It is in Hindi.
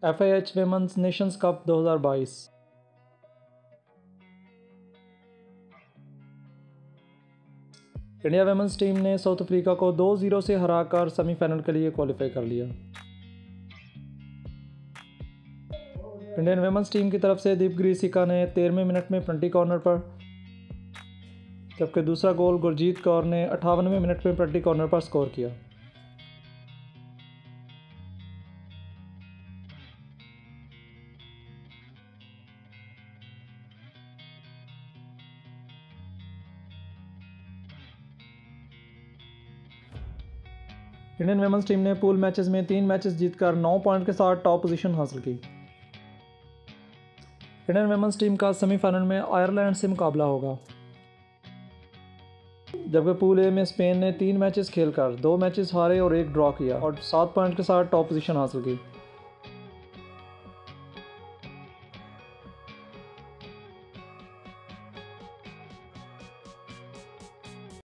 FIH women's nations cup 2022। India women's team ने साउथ अफ्रीका को 2-0 से हराकर सेमीफाइनल के लिए क्वालिफाई कर लिया। इंडियन विमेंस टीम की तरफ से दीपगिरी सिक्का ने 13वें मिनट में पेनल्टी कॉर्नर पर, जबकि दूसरा गोल गुरजीत कौर ने 58वें मिनट में पेनल्टी कॉर्नर पर स्कोर किया। इंडियन विमेंस टीम ने पूल मैचेस में 3 मैचेस जीतकर 9 पॉइंट के साथ टॉप पोजीशन हासिल की। इंडियन विमेंस टीम का सेमीफाइनल में आयरलैंड से मुकाबला होगा, जबकि पूल ए में स्पेन ने 3 मैचेस खेलकर 2 मैचेस हारे और 1 ड्रॉ किया और 7 पॉइंट के साथ टॉप पोजीशन हासिल की।